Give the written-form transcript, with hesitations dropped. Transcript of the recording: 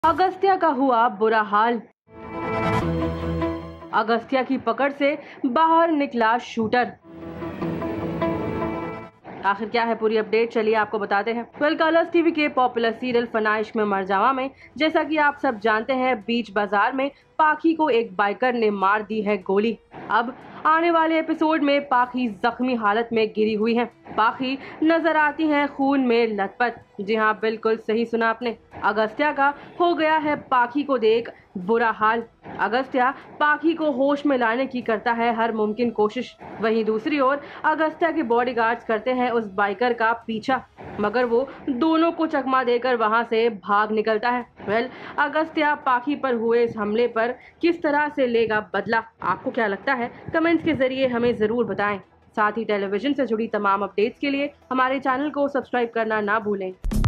अगस्त्या का हुआ बुरा हाल। अगस्त्या की पकड़ से बाहर निकला शूटर। आखिर क्या है पूरी अपडेट, चलिए आपको बताते हैं। कलर्स टीवी के पॉपुलर सीरियल फनाइश में मरजावा में जैसा कि आप सब जानते हैं, बीच बाजार में पाखी को एक बाइकर ने मार दी है गोली। अब आने वाले एपिसोड में पाखी जख्मी हालत में गिरी हुई है। पाखी नजर आती हैं खून में लथपथ। जी हाँ, बिल्कुल सही सुना आपने। अगस्त्या का हो गया है पाखी को देख बुरा हाल। अगस्त्या पाखी को होश में लाने की करता है हर मुमकिन कोशिश। वहीं दूसरी ओर अगस्त्या के बॉडीगार्ड्स करते हैं उस बाइकर का पीछा, मगर वो दोनों को चकमा देकर वहां से भाग निकलता है। अगस्त्या पाखी पर हुए इस हमले पर किस तरह से लेगा बदला, आपको क्या लगता है? कमेंट्स के जरिए हमें जरूर बताएं। साथ ही टेलीविजन से जुड़ी तमाम अपडेट्स के लिए हमारे चैनल को सब्सक्राइब करना ना भूलें।